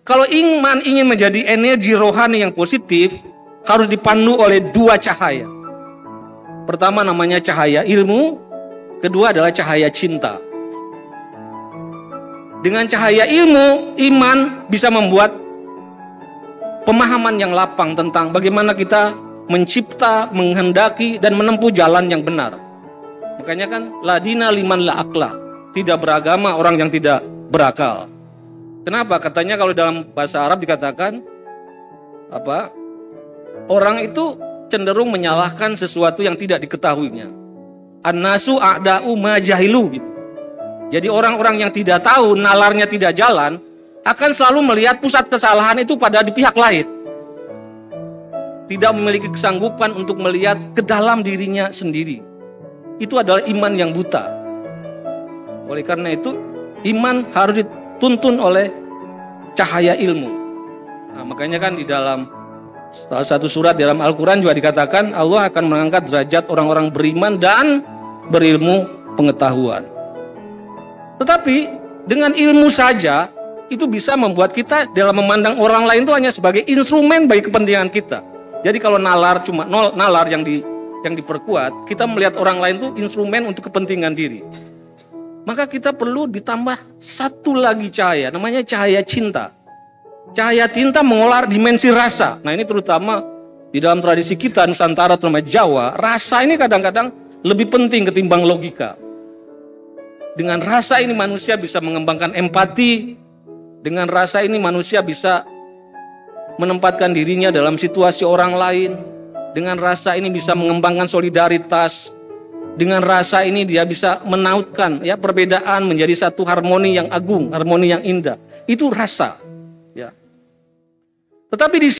Kalau iman ingin menjadi energi rohani yang positif, harus dipandu oleh dua cahaya. Pertama namanya cahaya ilmu, kedua adalah cahaya cinta. Dengan cahaya ilmu, iman bisa membuat pemahaman yang lapang tentang bagaimana kita mencipta, menghendaki, dan menempuh jalan yang benar. Makanya kan, la dina liman la akla, tidak beragama orang yang tidak berakal. Kenapa? Katanya kalau dalam bahasa Arab dikatakan orang itu cenderung menyalahkan sesuatu yang tidak diketahuinya. An-nasu a'da'u ma jahilu gitu. Jadi orang-orang yang tidak tahu, nalarnya tidak jalan, akan selalu melihat pusat kesalahan itu pada di pihak lain. Tidak memiliki kesanggupan untuk melihat ke dalam dirinya sendiri. Itu adalah iman yang buta. Oleh karena itu, iman harus dituntun oleh cahaya ilmu. Nah, makanya kan di dalam salah satu surat dalam Al-Quran juga dikatakan Allah akan mengangkat derajat orang-orang beriman dan berilmu pengetahuan. Tetapi dengan ilmu saja itu bisa membuat kita dalam memandang orang lain itu hanya sebagai instrumen bagi kepentingan kita. Jadi kalau nalar cuma nalar yang diperkuat, kita melihat orang lain itu instrumen untuk kepentingan diri. Maka kita perlu ditambah satu lagi cahaya, namanya cahaya cinta. Cahaya cinta mengolah dimensi rasa. Nah ini terutama di dalam tradisi kita Nusantara terutama Jawa, rasa ini kadang-kadang lebih penting ketimbang logika. Dengan rasa ini manusia bisa mengembangkan empati. Dengan rasa ini manusia bisa menempatkan dirinya dalam situasi orang lain. Dengan rasa ini bisa mengembangkan solidaritas. Dengan rasa ini dia bisa menautkan ya perbedaan menjadi satu harmoni yang agung, harmoni yang indah. Itu rasa. Ya. Tetapi di